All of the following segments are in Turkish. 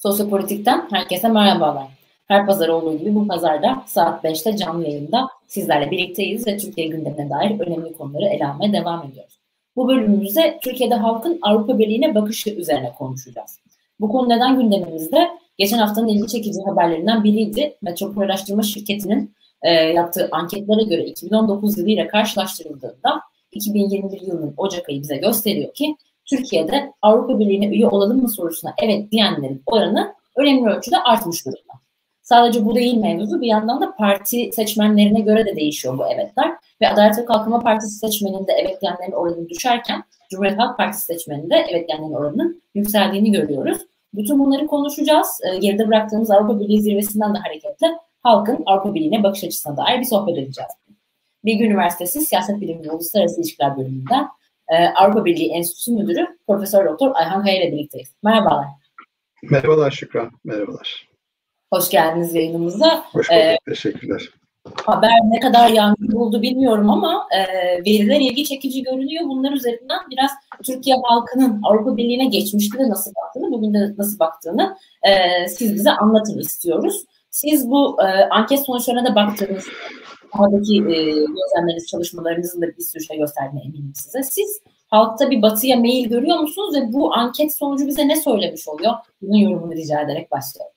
Sosyopolitik'ten herkese merhabalar. Her pazar olduğu gibi bu pazarda saat 5'te canlı yayında sizlerle birlikteyiz ve Türkiye gündemine dair önemli konuları ele almaya devam ediyoruz. Bu bölümümüzde Türkiye'de halkın Avrupa Birliği'ne bakışı üzerine konuşacağız. Bu konu neden gündemimizde? Geçen haftanın ilgi çekici haberlerinden biriydi. Metropol Araştırma Şirketi'nin yaptığı anketlere göre 2019 yılıyla karşılaştırıldığında 2021 yılının Ocak ayı bize gösteriyor ki Türkiye'de Avrupa Birliği'ne üye olalım mı sorusuna evet diyenlerin oranı önemli ölçüde artmış durumda. Sadece bu değil mevzu, bir yandan da parti seçmenlerine göre de değişiyor bu evetler. Ve Adalet ve Kalkınma Partisi seçmeninde evet diyenlerin oranı düşerken Cumhuriyet Halk Partisi seçmeninde evet diyenlerin oranının yükseldiğini görüyoruz. Bütün bunları konuşacağız. Geride bıraktığımız Avrupa Birliği zirvesinden de hareketle halkın Avrupa Birliği'ne bakış açısına dair bir sohbet edeceğiz. Bilgi Üniversitesi Siyaset Bilimi ve Uluslararası İlişkiler Bölümünden Avrupa Birliği Enstitüsü Müdürü Profesör Doktor Ayhan Kaya ile birlikteyiz. Merhabalar. Merhabalar Şükran, merhabalar. Hoş geldiniz yayınımıza. Hoş bulduk, teşekkürler. Haber ne kadar yankı buldu bilmiyorum ama veriler ilgi çekici görünüyor. Bunlar üzerinden biraz Türkiye halkının Avrupa Birliği'ne geçmişte de nasıl baktığını, bugün de nasıl baktığını siz bize anlatın istiyoruz. Siz bu anket sonuçlarına da baktığınız sahadaki gözlemleriniz, çalışmalarınızın da bir sürü şey gösterdiğine eminim size. Siz halkta bir batıya meyil görüyor musunuz ve bu anket sonucu bize ne söylemiş oluyor? Bunun yorumunu rica ederek başlayalım.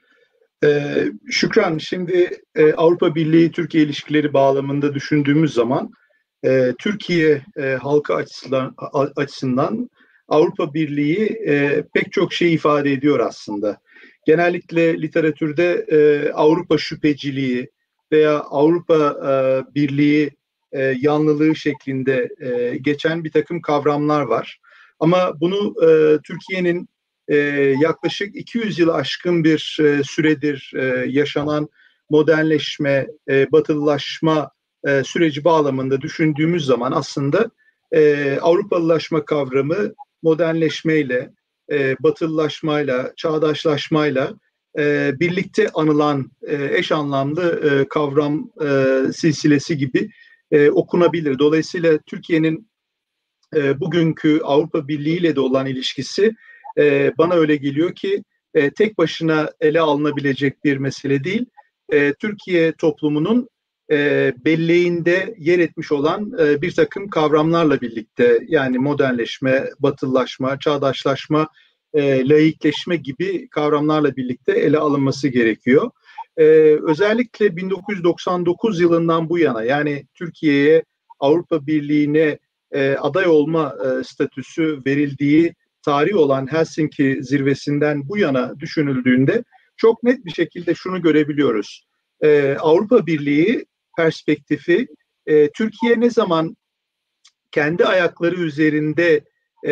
Şükran, şimdi Avrupa Birliği-Türkiye ilişkileri bağlamında düşündüğümüz zaman Türkiye halkı açısından Avrupa Birliği pek çok şey ifade ediyor aslında. Genellikle literatürde Avrupa şüpheciliği veya Avrupa Birliği yanlılığı şeklinde geçen bir takım kavramlar var. Ama bunu Türkiye'nin yaklaşık 200 yıl aşkın bir süredir yaşanan modernleşme, batılılaşma süreci bağlamında düşündüğümüz zaman aslında Avrupalılaşma kavramı modernleşmeyle, batılılaşmayla, çağdaşlaşmayla birlikte anılan eş anlamlı kavram silsilesi gibi okunabilir. Dolayısıyla Türkiye'nin bugünkü Avrupa Birliği ile de olan ilişkisi bana öyle geliyor ki tek başına ele alınabilecek bir mesele değil. Türkiye toplumunun belleğinde yer etmiş olan bir takım kavramlarla birlikte, yani modernleşme, batılılaşma, çağdaşlaşma, laikleşme gibi kavramlarla birlikte ele alınması gerekiyor. Özellikle 1999 yılından bu yana, yani Türkiye'ye Avrupa Birliği'ne aday olma statüsü verildiği tarih olan Helsinki zirvesinden bu yana düşünüldüğünde çok net bir şekilde şunu görebiliyoruz. Avrupa Birliği perspektifi Türkiye ne zaman kendi ayakları üzerinde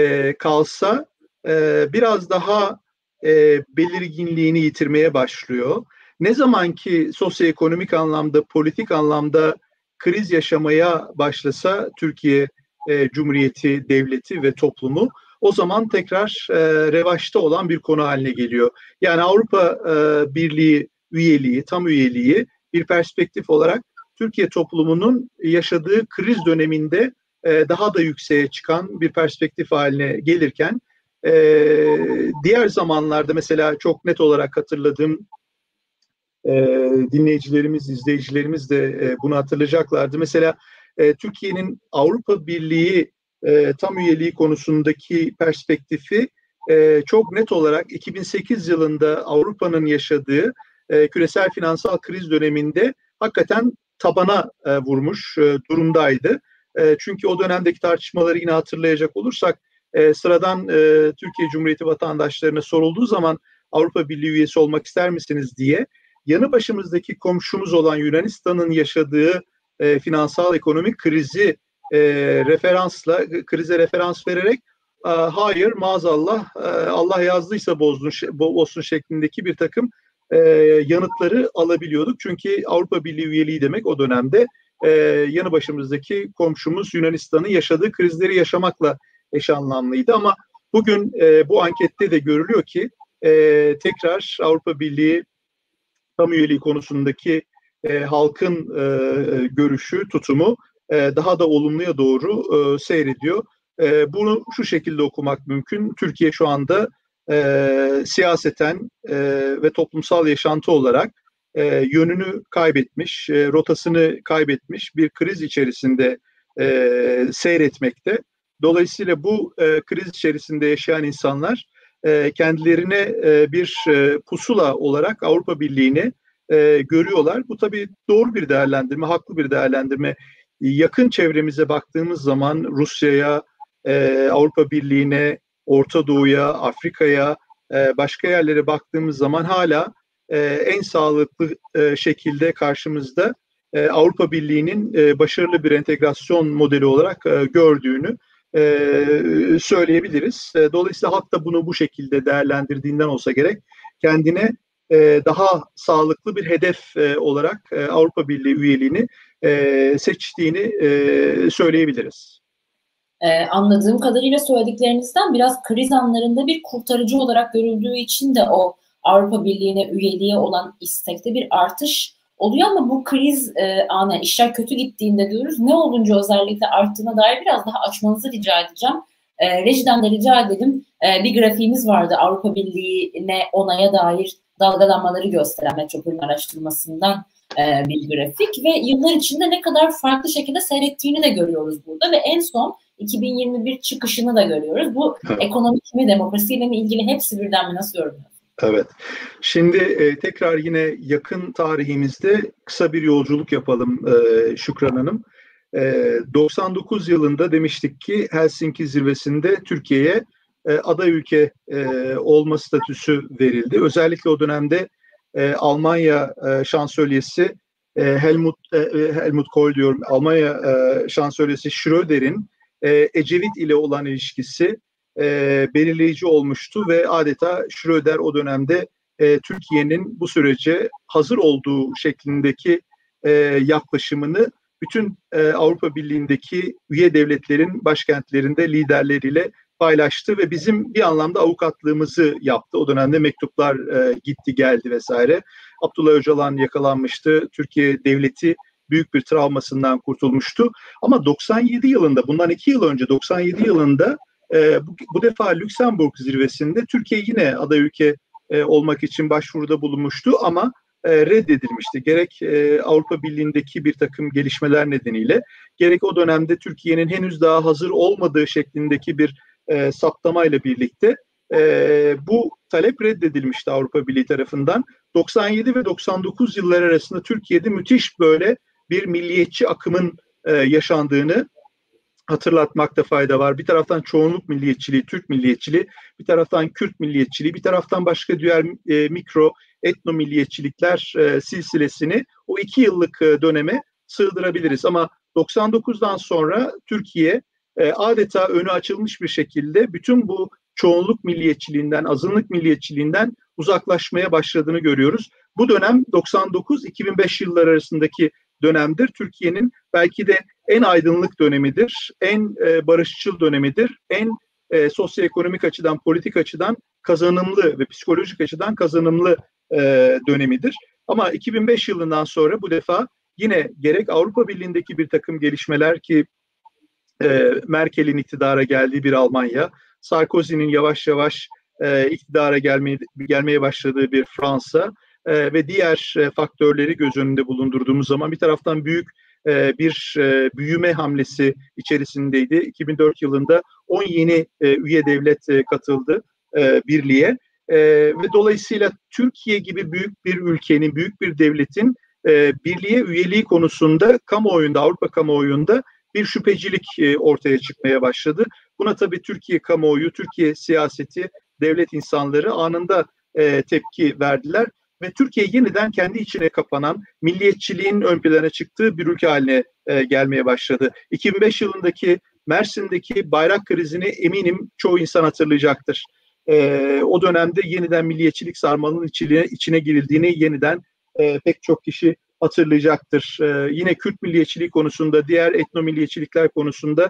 kalsa biraz daha belirginliğini yitirmeye başlıyor. Ne zaman ki sosyoekonomik anlamda, politik anlamda kriz yaşamaya başlasa Türkiye Cumhuriyeti, devleti ve toplumu, o zaman tekrar revaçta olan bir konu haline geliyor. Yani Avrupa Birliği üyeliği, tam üyeliği bir perspektif olarak Türkiye toplumunun yaşadığı kriz döneminde daha da yükseğe çıkan bir perspektif haline gelirken diğer zamanlarda mesela çok net olarak hatırladığım dinleyicilerimiz, izleyicilerimiz de bunu hatırlayacaklardı. Mesela Türkiye'nin Avrupa Birliği tam üyeliği konusundaki perspektifi çok net olarak 2008 yılında Avrupa'nın yaşadığı küresel finansal kriz döneminde hakikaten tabana vurmuş durumdaydı. Çünkü o dönemdeki tartışmaları yine hatırlayacak olursak sıradan Türkiye Cumhuriyeti vatandaşlarına sorulduğu zaman Avrupa Birliği üyesi olmak ister misiniz diye yanı başımızdaki komşumuz olan Yunanistan'ın yaşadığı finansal ekonomik krizi krize referans vererek hayır maazallah Allah yazdıysa bozsun şeklindeki bir takım yanıtları alabiliyorduk. Çünkü Avrupa Birliği üyeliği demek o dönemde yanı başımızdaki komşumuz Yunanistan'ın yaşadığı krizleri yaşamakla eş anlamlıydı. Ama bugün bu ankette de görülüyor ki tekrar Avrupa Birliği tam üyeliği konusundaki halkın görüşü, tutumu daha da olumluya doğru seyrediyor. Bunu şu şekilde okumak mümkün. Türkiye şu anda siyaseten ve toplumsal yaşantı olarak yönünü kaybetmiş, rotasını kaybetmiş bir kriz içerisinde seyretmekte. Dolayısıyla bu kriz içerisinde yaşayan insanlar kendilerine bir pusula olarak Avrupa Birliği'ni görüyorlar. Bu tabii doğru bir değerlendirme, haklı bir değerlendirme. Yakın çevremize baktığımız zaman Rusya'ya, Avrupa Birliği'ne, Orta Doğu'ya, Afrika'ya, başka yerlere baktığımız zaman hala en sağlıklı şekilde karşımızda Avrupa Birliği'nin başarılı bir entegrasyon modeli olarak gördüğünü söyleyebiliriz. Dolayısıyla halk da bunu bu şekilde değerlendirdiğinden olsa gerek kendine daha sağlıklı bir hedef olarak Avrupa Birliği üyeliğini seçtiğini söyleyebiliriz. Anladığım kadarıyla söylediklerinizden biraz kriz anlarında bir kurtarıcı olarak görüldüğü için de o Avrupa Birliği'ne üyeliğe olan istekte bir artış oluyor ama bu kriz anı işler kötü gittiğinde diyoruz. Ne olunca özellikle arttığına dair biraz daha açmanızı rica edeceğim. Rejiden de rica edelim. Bir grafiğimiz vardı Avrupa Birliği'ne onaya dair dalgalanmaları gösteren Metropol'ün araştırmasından bir grafik ve yıllar içinde ne kadar farklı şekilde seyrettiğini de görüyoruz burada ve en son 2021 çıkışını da görüyoruz. Bu ekonomik mi, demokrasiyle mi ilgili hepsi birden mi, nasıl yorumluyorsunuz? Evet. Şimdi tekrar yine yakın tarihimizde kısa bir yolculuk yapalım Şükran Hanım. 99 yılında demiştik ki Helsinki zirvesinde Türkiye'ye aday ülke olma statüsü verildi. Özellikle o dönemde Almanya şansölyesi Helmut Kohl diyorum, Almanya şansölyesi Schröder'in Ecevit ile olan ilişkisi belirleyici olmuştu ve adeta Schröder o dönemde Türkiye'nin bu sürece hazır olduğu şeklindeki yaklaşımını bütün Avrupa Birliği'ndeki üye devletlerin başkentlerinde liderleriyle paylaştı ve bizim bir anlamda avukatlığımızı yaptı. O dönemde mektuplar gitti geldi vesaire. Abdullah Öcalan yakalanmıştı. Türkiye devleti büyük bir travmasından kurtulmuştu. Ama 97 yılında, bundan 2 yıl önce 97 yılında bu defa Lüksemburg zirvesinde Türkiye yine aday ülke olmak için başvuruda bulunmuştu ama reddedilmişti. Gerek Avrupa Birliği'ndeki bir takım gelişmeler nedeniyle, gerek o dönemde Türkiye'nin henüz daha hazır olmadığı şeklindeki bir saptamayla birlikte bu talep reddedilmişti Avrupa Birliği tarafından. 97 ve 99 yılları arasında Türkiye'de müthiş böyle bir milliyetçi akımın yaşandığını hatırlatmakta fayda var. Bir taraftan çoğunluk milliyetçiliği, Türk milliyetçiliği, bir taraftan Kürt milliyetçiliği, bir taraftan başka diğer mikro etno milliyetçilikler silsilesini o 2 yıllık döneme sığdırabiliriz. Ama 99'dan sonra Türkiye adeta önü açılmış bir şekilde bütün bu çoğunluk milliyetçiliğinden, azınlık milliyetçiliğinden uzaklaşmaya başladığını görüyoruz. Bu dönem 99-2005 yılları arasındaki dönemdir. Türkiye'nin belki de en aydınlık dönemidir, en barışçıl dönemidir, en sosyoekonomik açıdan, politik açıdan kazanımlı ve psikolojik açıdan kazanımlı dönemidir. Ama 2005 yılından sonra bu defa yine gerek Avrupa Birliği'ndeki bir takım gelişmeler ki Merkel'in iktidara geldiği bir Almanya, Sarkozy'nin yavaş yavaş iktidara gelmeye başladığı bir Fransa ve diğer faktörleri göz önünde bulundurduğumuz zaman bir taraftan büyük bir büyüme hamlesi içerisindeydi. 2004 yılında 10 yeni üye devlet katıldı birliğe ve dolayısıyla Türkiye gibi büyük bir ülkenin, büyük bir devletin birliğe üyeliği konusunda kamuoyunda, Avrupa kamuoyunda bir şüphecilik ortaya çıkmaya başladı. Buna tabii Türkiye kamuoyu, Türkiye siyaseti, devlet insanları anında tepki verdiler ve Türkiye yeniden kendi içine kapanan, milliyetçiliğin ön plana çıktığı bir ülke haline gelmeye başladı. 2005 yılındaki Mersin'deki bayrak krizini eminim çoğu insan hatırlayacaktır. O dönemde yeniden milliyetçilik sarmalının içine girildiğini yeniden pek çok kişi hatırlayacaktır. Yine Kürt milliyetçiliği konusunda, diğer etno milliyetçilikler konusunda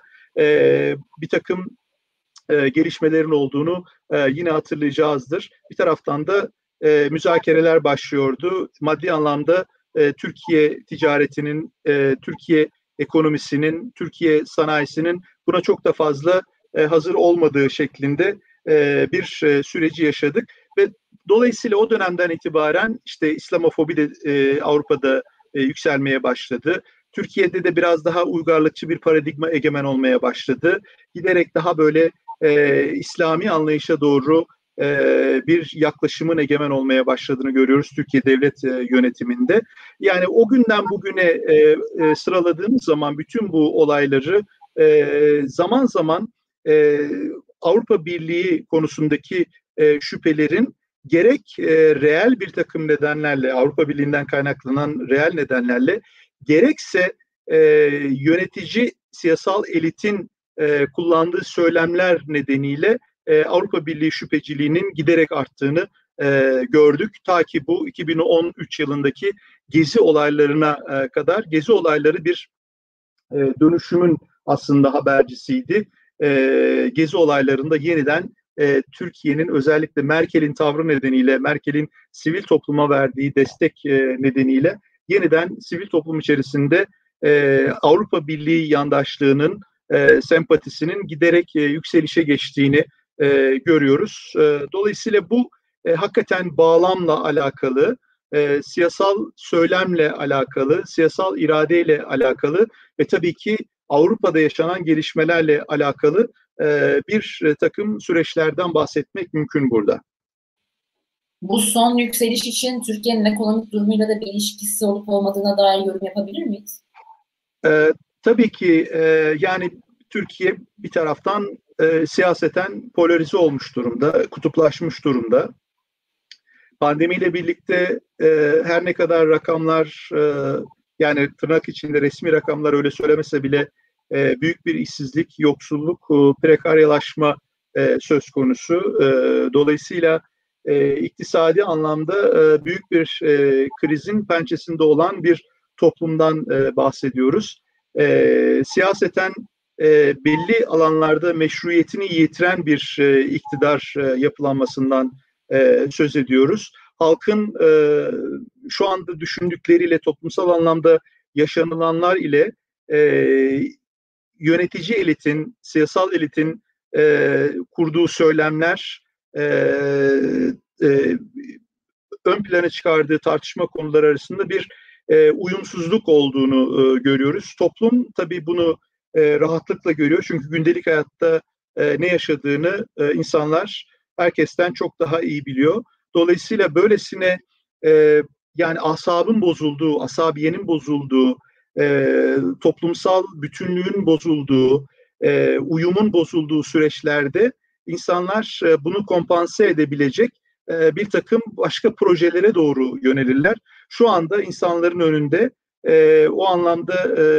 bir takım gelişmelerin olduğunu yine hatırlayacağızdır. Bir taraftan da müzakereler başlıyordu. Maddi anlamda Türkiye ticaretinin, Türkiye ekonomisinin, Türkiye sanayisinin buna çok da fazla hazır olmadığı şeklinde bir süreci yaşadık ve dolayısıyla o dönemden itibaren işte İslamofobi de Avrupa'da yükselmeye başladı. Türkiye'de de biraz daha uygarlıkçı bir paradigma egemen olmaya başladı. Giderek daha böyle İslami anlayışa doğru bir yaklaşımın egemen olmaya başladığını görüyoruz Türkiye devlet yönetiminde. Yani o günden bugüne sıraladığımız zaman bütün bu olayları zaman zaman Avrupa Birliği konusundaki şüphelerin gerek reel bir takım nedenlerle, Avrupa Birliği'nden kaynaklanan reel nedenlerle, gerekse yönetici siyasal elitin kullandığı söylemler nedeniyle Avrupa Birliği şüpheciliğinin giderek arttığını gördük. Ta ki bu 2013 yılındaki Gezi olaylarına kadar. Gezi olayları bir dönüşümün aslında habercisiydi. Gezi olaylarında yeniden Türkiye'nin özellikle Merkel'in tavrı nedeniyle, Merkel'in sivil topluma verdiği destek nedeniyle yeniden sivil toplum içerisinde Avrupa Birliği yandaşlığının, sempatisinin giderek yükselişe geçtiğini görüyoruz. Dolayısıyla bu hakikaten bağlamla alakalı, siyasal söylemle alakalı, siyasal iradeyle alakalı ve tabii ki Avrupa'da yaşanan gelişmelerle alakalı bir takım süreçlerden bahsetmek mümkün burada. Bu son yükseliş için Türkiye'nin ekonomik durumuyla da bir ilişkisi olup olmadığına dair yorum yapabilir miyiz? Tabii ki yani Türkiye bir taraftan siyaseten polarize olmuş durumda, kutuplaşmış durumda. Pandemiyle birlikte her ne kadar rakamlar yani tırnak içinde resmi rakamlar öyle söylemese bile büyük bir işsizlik, yoksulluk, prekaryalaşma söz konusu. Dolayısıyla iktisadi anlamda büyük bir krizin pençesinde olan bir toplumdan bahsediyoruz. Siyaseten belli alanlarda meşruiyetini yitiren bir iktidar yapılanmasından söz ediyoruz. Halkın şu anda düşündükleriyle, toplumsal anlamda yaşanılanlar ile yönetici elitin, siyasal elitin kurduğu söylemler, ön plana çıkardığı tartışma konuları arasında bir uyumsuzluk olduğunu görüyoruz. Toplum tabii bunu rahatlıkla görüyor. Çünkü gündelik hayatta ne yaşadığını insanlar herkesten çok daha iyi biliyor. Dolayısıyla böylesine yani asabın bozulduğu, asabiyenin bozulduğu, toplumsal bütünlüğün bozulduğu, uyumun bozulduğu süreçlerde insanlar bunu kompanse edebilecek bir takım başka projelere doğru yönelirler. Şu anda insanların önünde o anlamda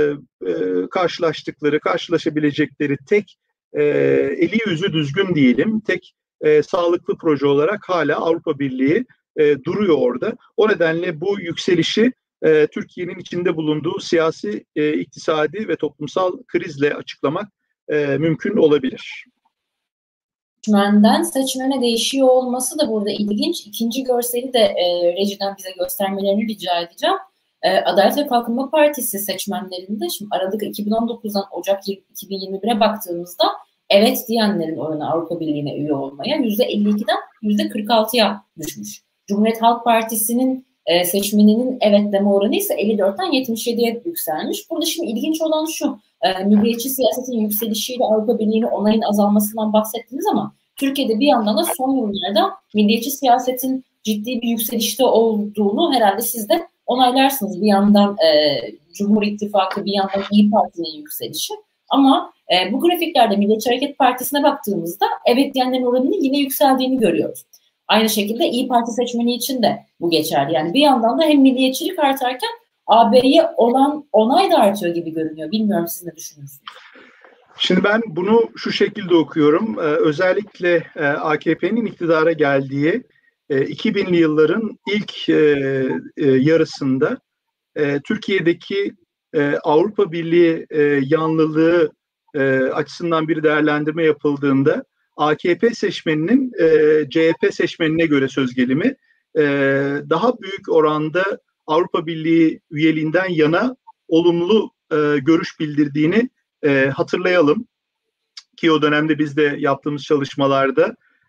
karşılaşabilecekleri tek eli yüzü düzgün diyelim, tek sağlıklı proje olarak hala Avrupa Birliği duruyor orada. O nedenle bu yükselişi Türkiye'nin içinde bulunduğu siyasi, iktisadi ve toplumsal krizle açıklamak mümkün olabilir. Seçmenden seçmene değişiyor olması da burada ilginç. İkinci görseli de rejiden bize göstermelerini rica edeceğim. Adalet ve Kalkınma Partisi seçmenlerinde şimdi Aralık 2019'dan Ocak 2021'e baktığımızda evet diyenlerin oranı Avrupa Birliği'ne üye olmaya %52'den %46'ya düşmüş. Cumhuriyet Halk Partisi'nin seçmeninin evet deme oranı ise 54'ten 77'ye yükselmiş. Burada şimdi ilginç olan şu, milliyetçi siyasetin yükselişiyle Avrupa Birliği'nin onayın azalmasından bahsettiniz ama Türkiye'de bir yandan da son yıllarda milliyetçi siyasetin ciddi bir yükselişte olduğunu herhalde siz de onaylarsınız. Bir yandan Cumhur İttifakı, bir yandan İYİ Parti'nin yükselişi. Ama bu grafiklerde Milliyetçi Hareket Partisi'ne baktığımızda evet diyenlerin oranının yine yükseldiğini görüyoruz. Aynı şekilde İYİ Parti seçmeni için de bu geçerli. Yani bir yandan da hem milliyetçilik artarken AB'ye olan onay da artıyor gibi görünüyor. Bilmiyorum siz ne düşünüyorsunuz? Şimdi ben bunu şu şekilde okuyorum. Özellikle AKP'nin iktidara geldiği 2000'li yılların ilk yarısında Türkiye'deki Avrupa Birliği yanlılığı açısından bir değerlendirme yapıldığında AKP seçmeninin CHP seçmenine göre söz gelimi daha büyük oranda Avrupa Birliği üyeliğinden yana olumlu görüş bildirdiğini hatırlayalım ki o dönemde biz de yaptığımız çalışmalarda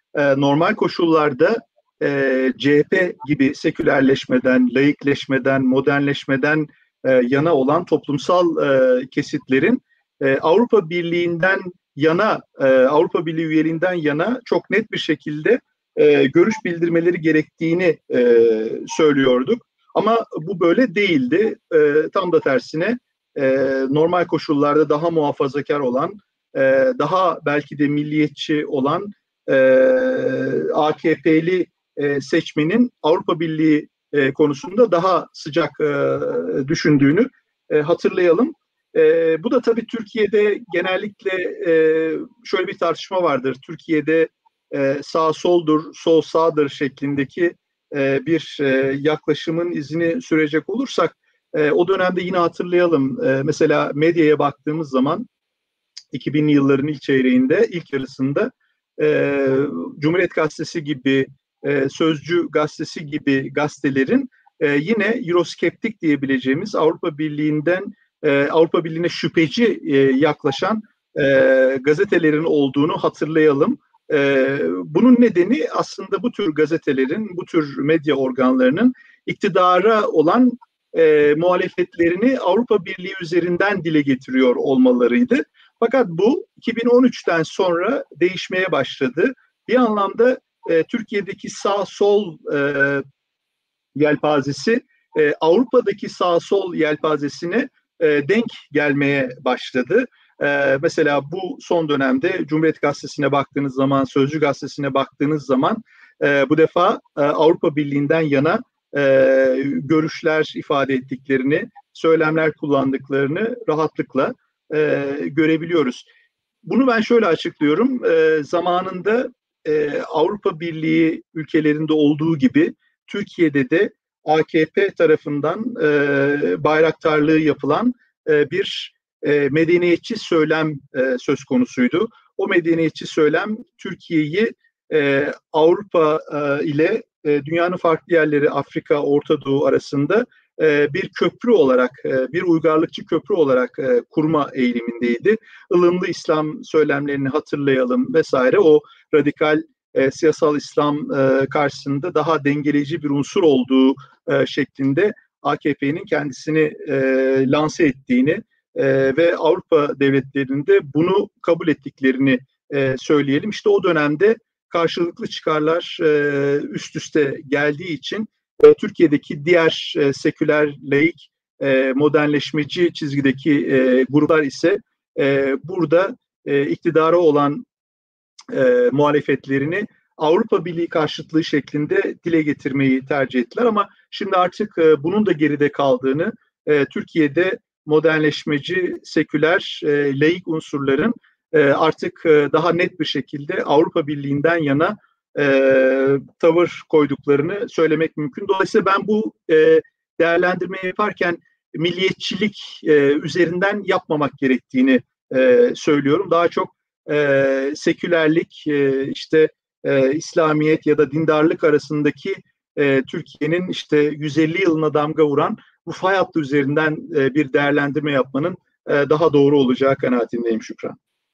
normal koşullarda CHP gibi sekülerleşmeden, laikleşmeden, modernleşmeden yana olan toplumsal kesitlerin Avrupa Birliği'nden yana, Avrupa Birliği üyeliğinden yana çok net bir şekilde görüş bildirmeleri gerektiğini söylüyorduk. Ama bu böyle değildi. Tam da tersine normal koşullarda daha muhafazakar olan, daha belki de milliyetçi olan AKP'li seçmenin Avrupa Birliği konusunda daha sıcak düşündüğünü hatırlayalım. Bu da tabii Türkiye'de genellikle şöyle bir tartışma vardır. Türkiye'de sağ soldur, sol sağdır şeklindeki bir yaklaşımın izini sürecek olursak o dönemde yine hatırlayalım. Mesela medyaya baktığımız zaman 2000'li yılların ilk çeyreğinde, ilk yarısında Cumhuriyet Gazetesi gibi, Sözcü Gazetesi gibi gazetelerin yine Euroskeptik diyebileceğimiz Avrupa Birliği'nden Avrupa Birliği'ne şüpheci yaklaşan gazetelerin olduğunu hatırlayalım. Bunun nedeni aslında bu tür gazetelerin, bu tür medya organlarının iktidara olan muhalefetlerini Avrupa Birliği üzerinden dile getiriyor olmalarıydı. Fakat bu 2013'ten sonra değişmeye başladı. Bir anlamda Türkiye'deki sağ-sol yelpazesi Avrupa'daki sağ-sol yelpazesine denk gelmeye başladı. Mesela bu son dönemde Cumhuriyet Gazetesi'ne baktığınız zaman, Sözcü Gazetesi'ne baktığınız zaman bu defa Avrupa Birliği'nden yana görüşler ifade ettiklerini, söylemler kullandıklarını rahatlıkla görebiliyoruz. Bunu ben şöyle açıklıyorum. Zamanında Avrupa Birliği ülkelerinde olduğu gibi Türkiye'de de AKP tarafından bayraktarlığı yapılan bir medeniyetçi söylem söz konusuydu. O medeniyetçi söylem Türkiye'yi Avrupa ile dünyanın farklı yerleri, Afrika, Orta Doğu arasında bir köprü olarak, bir uygarlıkçı köprü olarak kurma eğilimindeydi. Ilımlı İslam söylemlerini hatırlayalım vesaire. O radikal siyasal İslam karşısında daha dengeleyici bir unsur olduğu şeklinde AKP'nin kendisini lanse ettiğini ve Avrupa devletlerinde bunu kabul ettiklerini söyleyelim. İşte o dönemde karşılıklı çıkarlar üst üste geldiği için Türkiye'deki diğer seküler, laik, modernleşmeci çizgideki gruplar ise burada iktidara olan muhalefetlerini Avrupa Birliği karşıtlığı şeklinde dile getirmeyi tercih ettiler. Ama şimdi artık bunun da geride kaldığını, Türkiye'de modernleşmeci, seküler, laik unsurların artık daha net bir şekilde Avrupa Birliği'nden yana tavır koyduklarını söylemek mümkün. Dolayısıyla ben bu değerlendirmeyi yaparken milliyetçilik üzerinden yapmamak gerektiğini söylüyorum. Daha çok sekülerlik, işte İslamiyet ya da dindarlık arasındaki Türkiye'nin işte 150 yılına damga vuran bu fay hattı üzerinden bir değerlendirme yapmanın daha doğru olacağı kanaatindeyim Şükran.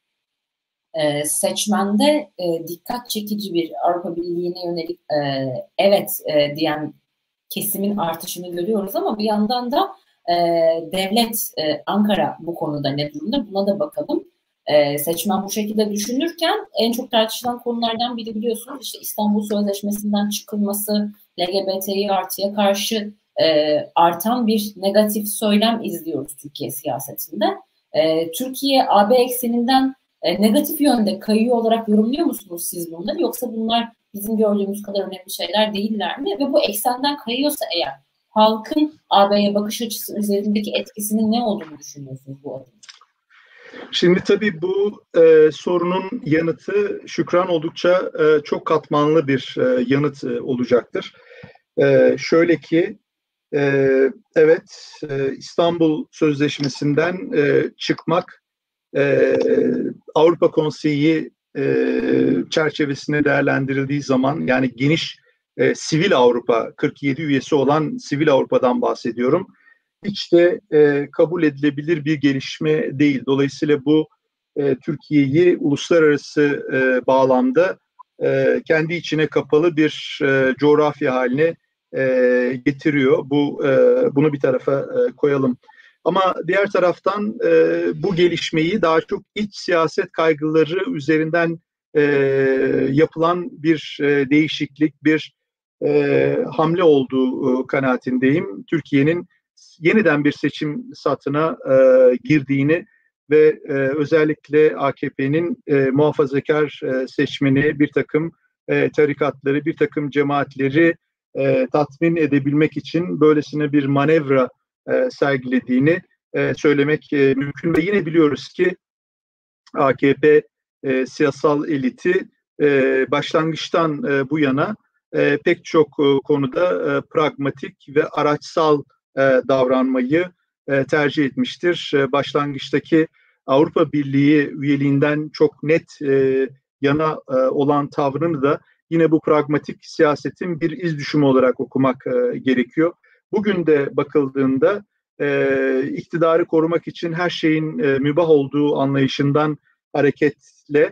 Seçmende dikkat çekici bir Avrupa Birliği'ne yönelik evet diyen kesimin artışını görüyoruz ama bir yandan da devlet Ankara bu konuda ne durumda buna da bakalım. Seçmen bu şekilde düşünürken en çok tartışılan konulardan biri biliyorsunuz işte İstanbul Sözleşmesi'nden çıkılması, LGBTİ artıya karşı artan bir negatif söylem izliyoruz Türkiye siyasetinde. Türkiye AB ekseninden negatif yönde kayıyor olarak yorumluyor musunuz siz bunları? Yoksa bunlar bizim gördüğümüz kadar önemli şeyler değiller mi? Ve bu eksenden kayıyorsa eğer halkın AB'ye bakış açısı üzerindeki etkisinin ne olduğunu düşünüyorsunuz bu adımda? Şimdi tabii bu sorunun yanıtı Şükran oldukça çok katmanlı bir yanıt olacaktır. Şöyle ki evet İstanbul Sözleşmesi'nden çıkmak Avrupa Konseyi çerçevesinde değerlendirildiği zaman yani geniş sivil Avrupa 47 üyesi olan sivil Avrupa'dan bahsediyorum. Hiç de kabul edilebilir bir gelişme değil. Dolayısıyla bu Türkiye'yi uluslararası bağlamda kendi içine kapalı bir coğrafya haline getiriyor. Bunu bir tarafa koyalım. Ama diğer taraftan bu gelişmeyi daha çok iç siyaset kaygıları üzerinden yapılan bir değişiklik, bir hamle olduğu kanaatindeyim. Türkiye'nin yeniden bir seçim satına girdiğini ve özellikle AKP'nin muhafazakar seçmeni, bir takım tarikatları, bir takım cemaatleri tatmin edebilmek için böylesine bir manevra sergilediğini söylemek mümkün. Ve yine biliyoruz ki AKP siyasal eliti başlangıçtan bu yana pek çok konuda pragmatik ve araçsal davranmayı tercih etmiştir. Başlangıçtaki Avrupa Birliği üyeliğinden çok net yana olan tavrını da yine bu pragmatik siyasetin bir iz düşümü olarak okumak gerekiyor. Bugün de bakıldığında iktidarı korumak için her şeyin mübah olduğu anlayışından hareketle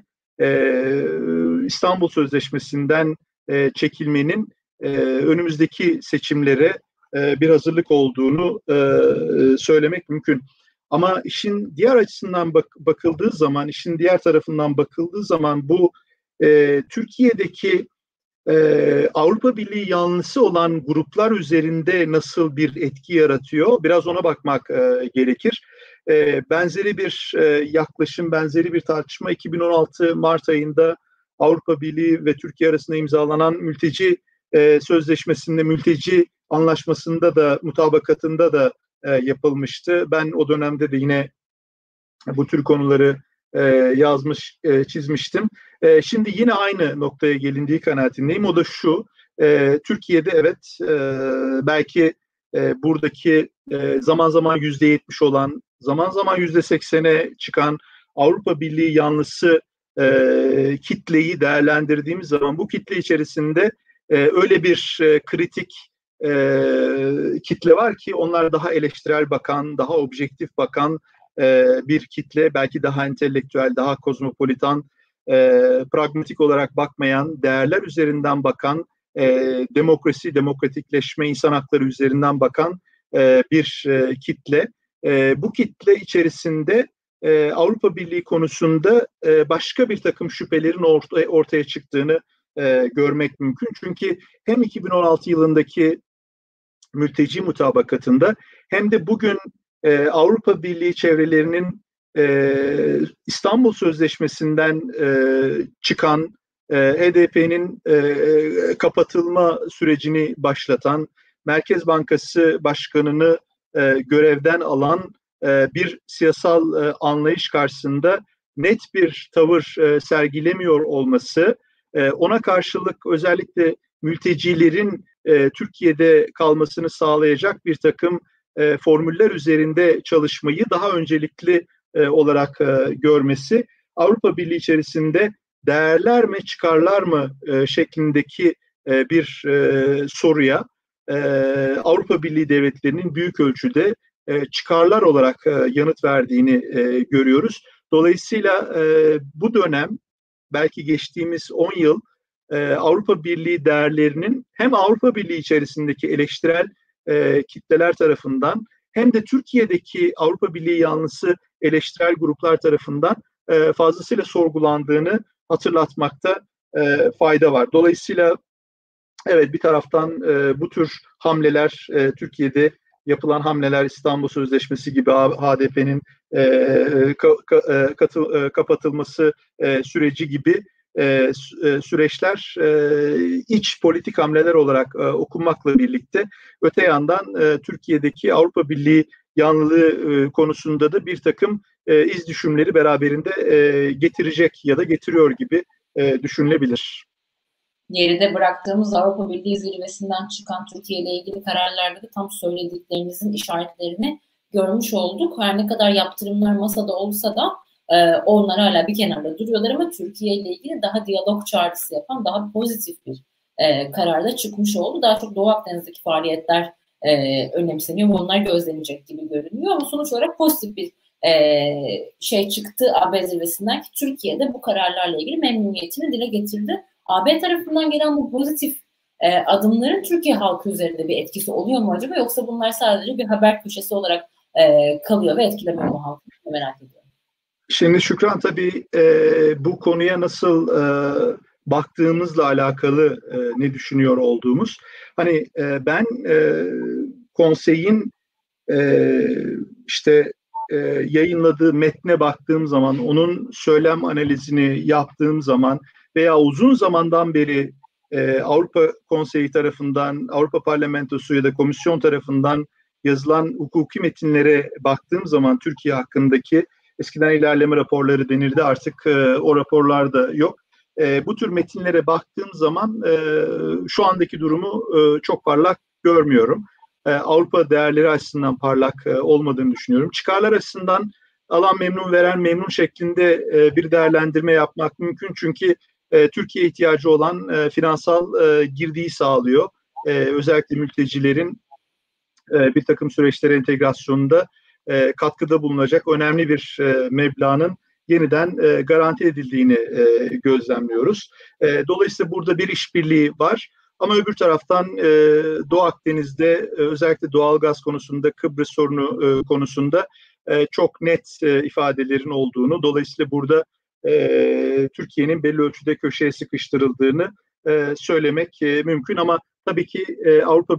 İstanbul Sözleşmesi'nden çekilmenin önümüzdeki seçimlere bir hazırlık olduğunu söylemek mümkün. Ama işin diğer açısından bakıldığı zaman, işin diğer tarafından bakıldığı zaman bu Türkiye'deki Avrupa Birliği yanlısı olan gruplar üzerinde nasıl bir etki yaratıyor? Biraz ona bakmak gerekir. Benzeri bir yaklaşım, benzeri bir tartışma 2016 Mart ayında Avrupa Birliği ve Türkiye arasında imzalanan mülteci sözleşmesinde, mülteci anlaşmasında da, mutabakatında da yapılmıştı. Ben o dönemde de yine bu tür konuları yazmış, çizmiştim. Şimdi yine aynı noktaya gelindiği kanaatindeyim. O da şu, Türkiye'de evet belki buradaki zaman zaman %70 olan, zaman zaman %80'e çıkan Avrupa Birliği yanlısı kitleyi değerlendirdiğimiz zaman bu kitle içerisinde öyle bir kritik kitle var ki onlar daha eleştirel bakan, daha objektif bakan bir kitle, belki daha entelektüel, daha kozmopolitan, pragmatik olarak bakmayan, değerler üzerinden bakan, demokrasi, demokratikleşme, insan hakları üzerinden bakan bir kitle. Bu kitle içerisinde Avrupa Birliği konusunda başka bir takım şüphelerin ortaya çıktığını görmek mümkün. Çünkü hem 2016 yılındaki mülteci mutabakatında hem de bugün Avrupa Birliği çevrelerinin İstanbul Sözleşmesi'nden çıkan HDP'nin kapatılma sürecini başlatan, Merkez Bankası Başkanı'nı görevden alan bir siyasal anlayış karşısında net bir tavır sergilemiyor olması, ona karşılık özellikle mültecilerin Türkiye'de kalmasını sağlayacak bir takım formüller üzerinde çalışmayı daha öncelikli olarak görmesi, Avrupa Birliği içerisinde değerler mi, çıkarlar mı şeklindeki bir soruya Avrupa Birliği devletlerinin büyük ölçüde çıkarlar olarak yanıt verdiğini görüyoruz. Dolayısıyla bu dönem, belki geçtiğimiz 10 yıl Avrupa Birliği değerlerinin hem Avrupa Birliği içerisindeki eleştirel kitleler tarafından hem de Türkiye'deki Avrupa Birliği yanlısı eleştirel gruplar tarafından fazlasıyla sorgulandığını hatırlatmakta fayda var. Dolayısıyla evet, bir taraftan bu tür hamleler, Türkiye'de yapılan hamleler, İstanbul Sözleşmesi gibi HDP'nin kapatılması süreci gibi süreçler iç politik hamleler olarak okunmakla birlikte öte yandan Türkiye'deki Avrupa Birliği yanlılığı konusunda da bir takım iz düşümleri beraberinde getirecek ya da getiriyor gibi düşünülebilir. Geride bıraktığımız Avrupa Birliği zirvesinden çıkan Türkiye ile ilgili kararlarda da tam söylediklerinizin işaretlerini görmüş olduk. Her ne kadar yaptırımlar masada olsa da onlar hala bir kenarda duruyorlar ama Türkiye ile ilgili daha diyalog çağrısı yapan, daha pozitif bir kararda çıkmış oldu. Daha çok Doğu Akdeniz'deki faaliyetler önemseniyor. Onlar gözlenecek gibi görünüyor ama sonuç olarak pozitif bir şey çıktı AB zirvesinden ki Türkiye'de bu kararlarla ilgili memnuniyetini dile getirdi. AB tarafından gelen bu pozitif adımların Türkiye halkı üzerinde bir etkisi oluyor mu acaba, yoksa bunlar sadece bir haber köşesi olarak kalıyor ve etkilemiyor mu halkı? Merak ediyorum. Şimdi Şükran, tabii bu konuya nasıl baktığımızla alakalı ne düşünüyor olduğumuz. Hani ben konseyin işte yayınladığı metne baktığım zaman, onun söylem analizini yaptığım zaman veya uzun zamandan beri Avrupa Konseyi tarafından, Avrupa Parlamentosu ya da Komisyon tarafından yazılan hukuki metinlere baktığım zaman Türkiye hakkındaki, eskiden ilerleme raporları denirdi, artık o raporlar da yok. Bu tür metinlere baktığım zaman şu andaki durumu çok parlak görmüyorum. Avrupa değerleri açısından parlak olmadığını düşünüyorum. Çıkarlar açısından alan memnun, veren memnun şeklinde bir değerlendirme yapmak mümkün. Çünkü Türkiye ihtiyacı olan finansal girdiği sağlıyor. Özellikle mültecilerin bir takım süreçlere entegrasyonunda katkıda bulunacak önemli bir meblağın yeniden garanti edildiğini gözlemliyoruz. Dolayısıyla burada bir işbirliği var. Ama öbür taraftan Doğu Akdeniz'de özellikle doğalgaz konusunda, Kıbrıs sorunu konusunda çok net ifadelerin olduğunu, dolayısıyla burada Türkiye'nin belli ölçüde köşeye sıkıştırıldığını söylemek mümkün. Ama tabii ki Avrupa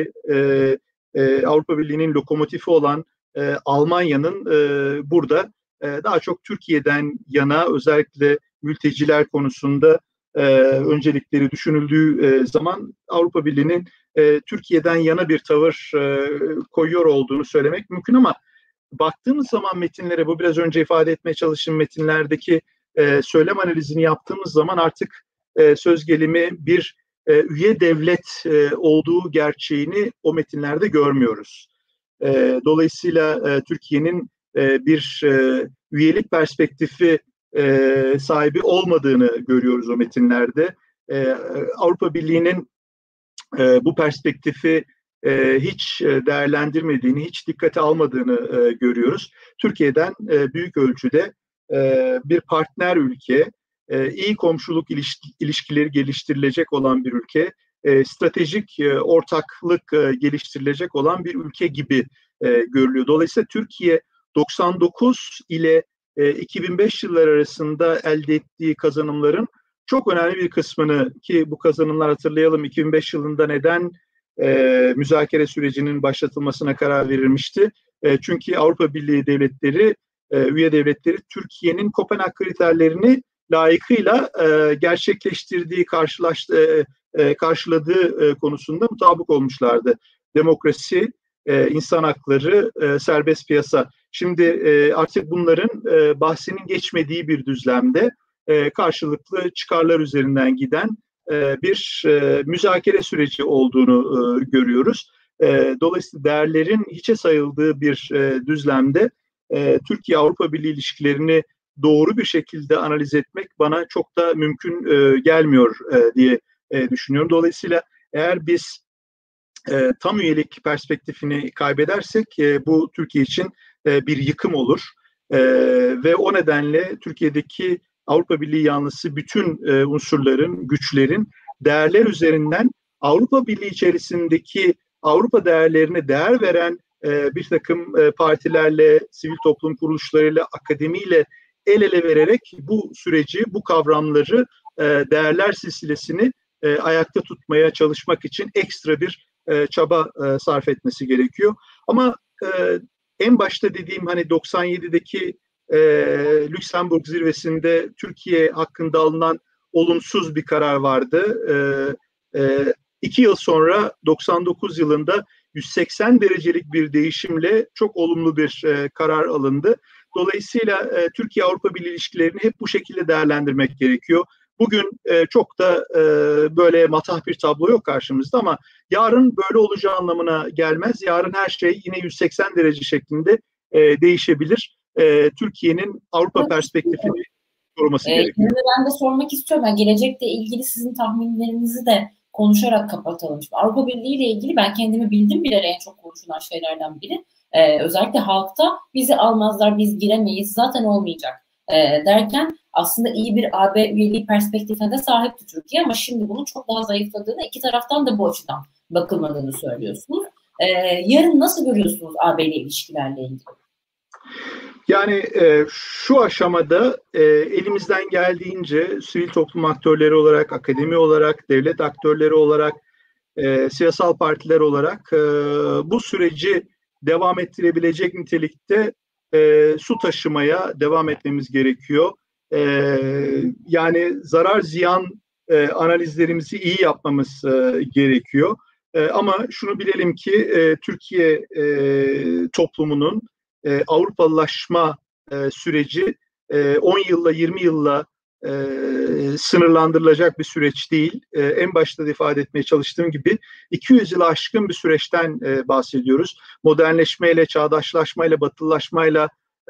Birliği'nin lokomotifi olan Almanya'nın burada daha çok Türkiye'den yana, özellikle mülteciler konusunda öncelikleri düşünüldüğü zaman Avrupa Birliği'nin Türkiye'den yana bir tavır koyuyor olduğunu söylemek mümkün. Ama baktığımız zaman metinlere, bu biraz önce ifade etmeye çalıştığım metinlerdeki söylem analizini yaptığımız zaman artık söz gelimi bir üye devlet olduğu gerçeğini o metinlerde görmüyoruz. Dolayısıyla Türkiye'nin bir üyelik perspektifi sahibi olmadığını görüyoruz o metinlerde. Avrupa Birliği'nin bu perspektifi hiç değerlendirmediğini, hiç dikkate almadığını görüyoruz. Türkiye'den büyük ölçüde bir partner ülke, iyi komşuluk ilişkileri geliştirilecek olan bir ülke, stratejik ortaklık geliştirilecek olan bir ülke gibi görülüyor. Dolayısıyla Türkiye 99 ile 2005 yılları arasında elde ettiği kazanımların çok önemli bir kısmını, ki bu kazanımlar, hatırlayalım, 2005 yılında neden müzakere sürecinin başlatılmasına karar verilmişti? Çünkü Avrupa Birliği devletleri, üye devletleri Türkiye'nin Kopenhag kriterlerini layıkıyla gerçekleştirdiği, karşıladığı konusunda mutabık olmuşlardı. Demokrasi, insan hakları, serbest piyasa. Şimdi artık bunların bahsinin geçmediği bir düzlemde karşılıklı çıkarlar üzerinden giden bir müzakere süreci olduğunu görüyoruz. Dolayısıyla değerlerin hiçe sayıldığı bir düzlemde Türkiye-Avrupa Birliği ilişkilerini doğru bir şekilde analiz etmek bana çok da mümkün gelmiyor diye düşünüyorum. Dolayısıyla eğer biz tam üyelik perspektifini kaybedersek bu Türkiye için bir yıkım olur. Ve o nedenle Türkiye'deki Avrupa Birliği yanlısı bütün unsurların, güçlerin değerler üzerinden Avrupa Birliği içerisindeki Avrupa değerlerine değer veren bir takım partilerle, sivil toplum kuruluşlarıyla, akademiyle el ele vererek bu süreci, bu kavramları, değerler silsilesini ayakta tutmaya çalışmak için ekstra bir çaba sarf etmesi gerekiyor. Ama en başta dediğim, hani 97'deki Lüksemburg zirvesinde Türkiye hakkında alınan olumsuz bir karar vardı. 2 yıl sonra 99 yılında 180 derecelik bir değişimle çok olumlu bir karar alındı. Dolayısıyla Türkiye-Avrupa Birliği ilişkilerini hep bu şekilde değerlendirmek gerekiyor. Bugün çok da böyle matah bir tablo yok karşımızda, ama yarın böyle olacağı anlamına gelmez. Yarın her şey yine 180 derece şeklinde değişebilir. Türkiye'nin Avrupa perspektifini koruması gerekiyor. Ben de sormak istiyorum. Yani gelecekle ilgili sizin tahminlerinizi de konuşarak kapatalım. Şimdi Avrupa Birliği ile ilgili ben kendimi bildim bileli en çok konuşulan şeylerden biri. Özellikle halkta bizi almazlar, biz giremeyiz, zaten olmayacak derken aslında iyi bir AB üyeliği perspektifine de sahipti Türkiye ama şimdi bunu çok daha zayıfladığını, iki taraftan da bu açıdan bakılmadığını söylüyorsunuz. Yarın nasıl görüyorsunuz AB ile ilişkilerle ilgili? Yani şu aşamada elimizden geldiğince sivil toplum aktörleri olarak, akademi olarak, devlet aktörleri olarak, siyasal partiler olarak bu süreci devam ettirebilecek nitelikte su taşımaya devam etmemiz gerekiyor. Yani zarar ziyan analizlerimizi iyi yapmamız gerekiyor. Ama şunu bilelim ki Türkiye toplumunun Avrupalılaşma süreci 10 yılla 20 yılla sınırlandırılacak bir süreç değil. En başta da ifade etmeye çalıştığım gibi 200 yılı aşkın bir süreçten bahsediyoruz. Modernleşmeyle, çağdaşlaşmayla, batılılaşmayla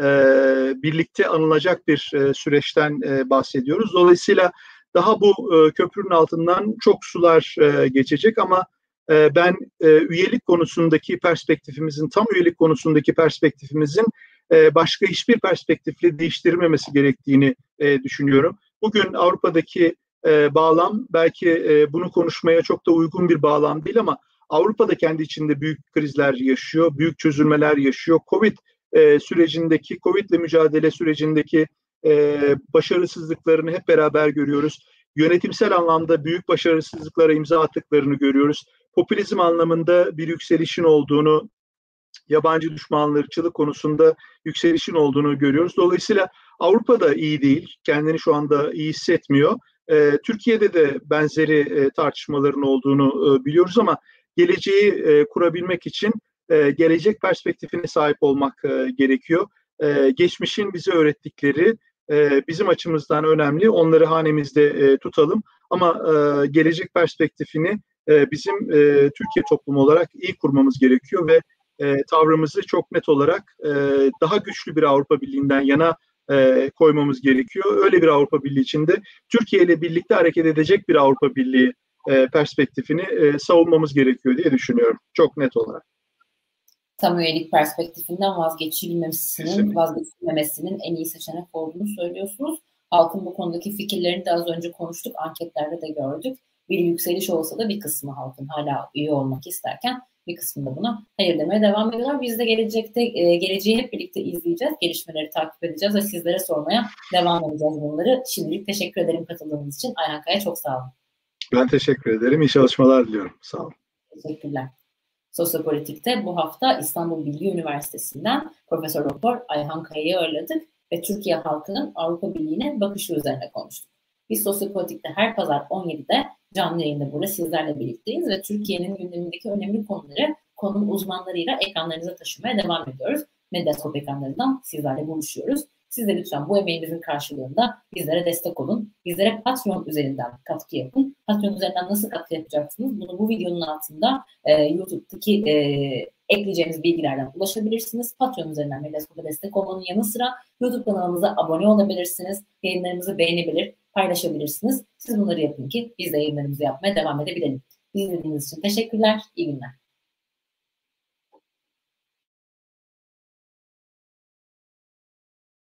birlikte anılacak bir süreçten bahsediyoruz. Dolayısıyla daha bu köprünün altından çok sular geçecek ama ben üyelik konusundaki perspektifimizin, tam üyelik konusundaki perspektifimizin başka hiçbir perspektifle değiştirilmemesi gerektiğini düşünüyorum. Bugün Avrupa'daki bağlam belki bunu konuşmaya çok da uygun bir bağlam değil ama Avrupa da kendi içinde büyük krizler yaşıyor, büyük çözülmeler yaşıyor. Covid sürecindeki, Covid'le mücadele sürecindeki başarısızlıklarını hep beraber görüyoruz. Yönetimsel anlamda büyük başarısızlıklara imza attıklarını görüyoruz. Popülizm anlamında bir yükselişin olduğunu, yabancı düşmanlığı, ırkçılık konusunda yükselişin olduğunu görüyoruz. Dolayısıyla Avrupa da iyi değil, kendini şu anda iyi hissetmiyor. Türkiye'de de benzeri tartışmaların olduğunu biliyoruz ama geleceği kurabilmek için gelecek perspektifine sahip olmak gerekiyor. Geçmişin bize öğrettikleri bizim açımızdan önemli. Onları hanemizde tutalım ama gelecek perspektifini bizim Türkiye toplumu olarak iyi kurmamız gerekiyor ve tavrımızı çok net olarak daha güçlü bir Avrupa Birliği'nden yana koymamız gerekiyor. Öyle bir Avrupa Birliği içinde Türkiye ile birlikte hareket edecek bir Avrupa Birliği perspektifini savunmamız gerekiyor diye düşünüyorum. Çok net olarak. Tam üyelik perspektifinden vazgeçilmemesinin en iyi seçenek olduğunu söylüyorsunuz. Halkın bu konudaki fikirlerini de az önce konuştuk, anketlerde de gördük. Bir yükseliş olsa da bir kısmı halkın hala üye olmak isterken bir kısmı da buna hayır demeye devam ediyorlar. Biz de geleceği hep birlikte izleyeceğiz, gelişmeleri takip edeceğiz ve sizlere sormaya devam edeceğiz bunları. Şimdilik teşekkür ederim katıldığınız için. Ayhan Kaya, çok sağ olun. Ben teşekkür ederim. İyi çalışmalar diliyorum. Sağ olun. Teşekkürler. Sosyopolitik'te bu hafta İstanbul Bilgi Üniversitesi'nden Profesör Doktor Ayhan Kaya'yı ağırladık ve Türkiye halkının Avrupa Birliği'ne bakışı üzerine konuştuk. Biz Sosyopolitik'te her pazar 17'de canlı yayında burada sizlerle birlikteyiz ve Türkiye'nin gündemindeki önemli konuları konunun uzmanlarıyla ekranlarınıza taşımaya devam ediyoruz. Medyaskop ekranlarından sizlerle buluşuyoruz. Siz de lütfen bu emeğimizin karşılığında bizlere destek olun. Bizlere Patreon üzerinden katkı yapın. Patreon üzerinden nasıl katkı yapacaksınız? Bunu bu videonun altında YouTube'daki ekleyeceğimiz bilgilerden ulaşabilirsiniz. Patreon üzerinden Medyaskop'a destek olmanın yanı sıra YouTube kanalımıza abone olabilirsiniz. Yayınlarımızı beğenebilir, paylaşabilirsiniz. Siz bunları yapın ki biz de yayınlarımızı yapmaya devam edebilelim. İzlediğiniz için teşekkürler. İyi günler.